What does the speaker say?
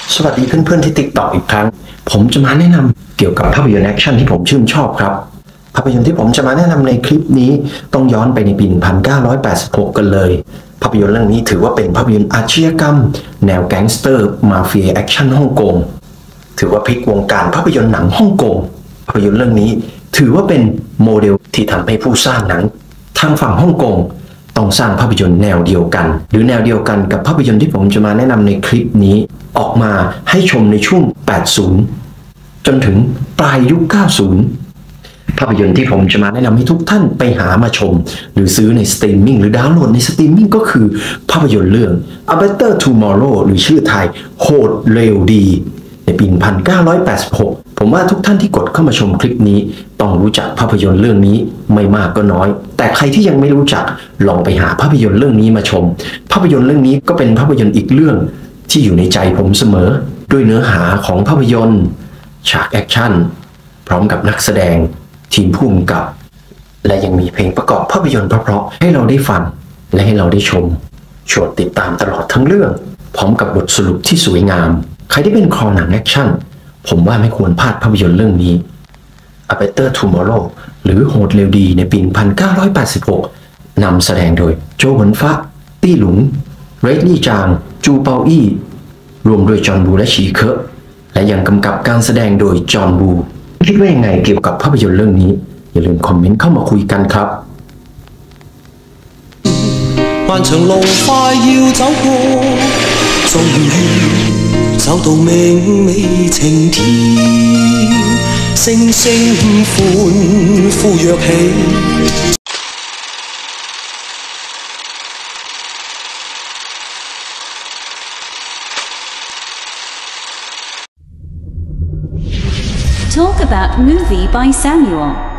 สวัสดีเพื่อนๆที่ TikTok อีกครั้งผมจะมาแนะนำเกี่ยวกับภาพยนตร์แอคชั่นที่ผมชื่นชอบครับภาพยนตร์ที่ผมจะมาแนะนำในคลิปนี้ต้องย้อนไปในปี 1986 กันเลยภาพยนตร์เรื่องนี้ถือว่าเป็นภาพยนตร์อาชญากรรมแนวแก๊งสเตอร์มาเฟียแอคชั่นฮ่องกงถือว่าพลิกวงการภาพยนตร์หนังฮ่องกงภาพยนตร์เรื่องนี้ถือว่าเป็นโมเดลที่ทำให้ผู้สร้างหนังทางฝั่งฮ่องกงต้องสร้างภาพยนตร์แนวเดียวกันหรือแนวเดียวกันกับภาพยนตร์ที่ผมจะมาแนะนำในคลิปนี้ออกมาให้ชมในช่วง 80 จนถึงปลายยุค 90 ภาพยนตร์ที่ผมจะมาแนะนำให้ทุกท่านไปหามาชมหรือซื้อในสตรีมมิ่งหรือดาวน์โหลดในสตรีมมิ่งก็คือภาพยนตร์เรื่อง A Better Tomorrow หรือชื่อไทยโหดเร็วดีในปี 1986 ผมว่าทุกท่านที่กดเข้ามาชมคลิปนี้ต้องรู้จักภาพยนตร์เรื่องนี้ไม่มากก็น้อยแต่ใครที่ยังไม่รู้จักลองไปหาภาพยนตร์เรื่องนี้มาชมภาพยนตร์เรื่องนี้ก็เป็นภาพยนตร์อีกเรื่องที่อยู่ในใจผมเสมอด้วยเนื้อหาของภาพยนตร์ฉากแอคชั่นพร้อมกับนักแสดงทีมผู้กำกับและยังมีเพลงประกอบภาพยนตร์เพราะๆให้เราได้ฟังและให้เราได้ชมชวนติดตามตลอดทั้งเรื่องพร้อมกับบทสรุปที่สวยงามใครที่เป็นคอหนังแอคชั่นผมว่าไม่ควรพลาดภาพยนตร์เรื่องนี้ A Better Tomorrow หรือโหดเร็วดีในปี 1986 นำแสดงโดยโจเหวินฟ้าตี้หลุงเรดลี่จางจูเปาอี้รวมโดยจอห์นบูและฉีเคอะและยังกำกับการแสดงโดยจอห์นบูคิดว่ายังไงเกี่ยวกับภาพยนตร์เรื่องนี้อย่าลืมคอมเมนต์เข้ามาคุยกันครับ漫長路快要走過，終於走到明媚晴天，聲聲歡呼躍起。 Talk about movie by Samuel.